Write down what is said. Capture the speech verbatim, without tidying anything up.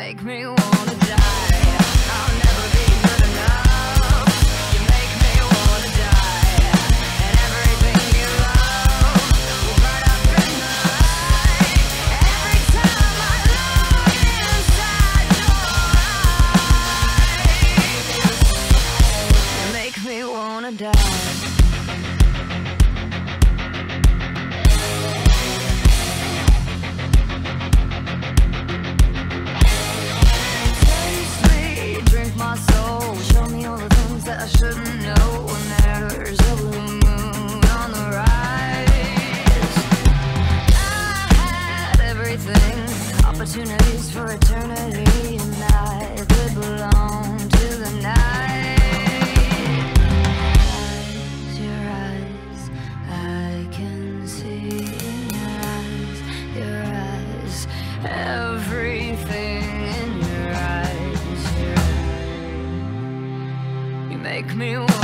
make me wanna die. I'll never be good enough. You make me wanna die. And everything you love will burn up in the light. Every time I look inside your eyes, you make me wanna die. I shouldn't know when there's a blue moon on the rise. I had everything, opportunities for eternity, and I could belong to the night. Eyes, your eyes, I can see in your eyes, your eyes, everything in your eyes, your eyes. Make me